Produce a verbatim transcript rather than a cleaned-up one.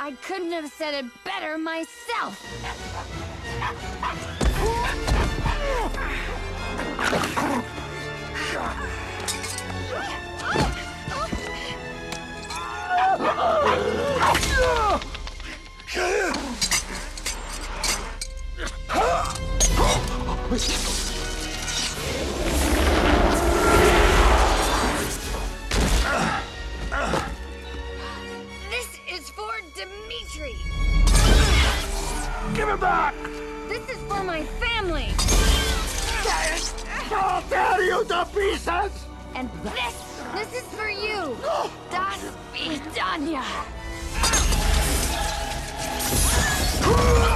I couldn't have said it better myself. This is for Dimitri. Give it back! This is for my family. I'll tear you to pieces! And this, this is for you. Das Vidanya.